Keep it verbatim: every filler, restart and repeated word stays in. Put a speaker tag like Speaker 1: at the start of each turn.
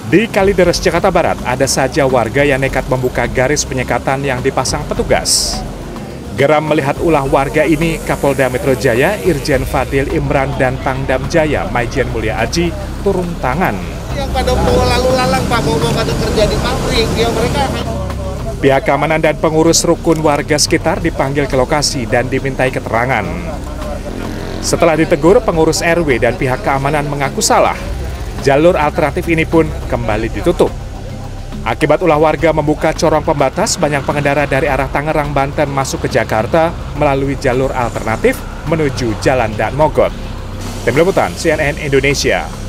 Speaker 1: Di Kalideres, Jakarta Barat, ada saja warga yang nekat membuka garis penyekatan yang dipasang petugas. Geram melihat ulah warga ini, Kapolda Metro Jaya, Irjen Fadil Imran dan Pangdam Jaya, Maijen Mulia Aji, turun tangan.
Speaker 2: Yang pada mau lalu lalang Pak, mau mau pada kerja di pabrik, ya mereka.
Speaker 1: Pihak keamanan dan pengurus rukun warga sekitar dipanggil ke lokasi dan dimintai keterangan. Setelah ditegur, pengurus R W dan pihak keamanan mengaku salah. Jalur alternatif ini pun kembali ditutup. Akibat ulah warga membuka corong pembatas, banyak pengendara dari arah Tangerang, Banten masuk ke Jakarta melalui jalur alternatif menuju Jalan Dan Mogot. Tim Liputan C N N Indonesia.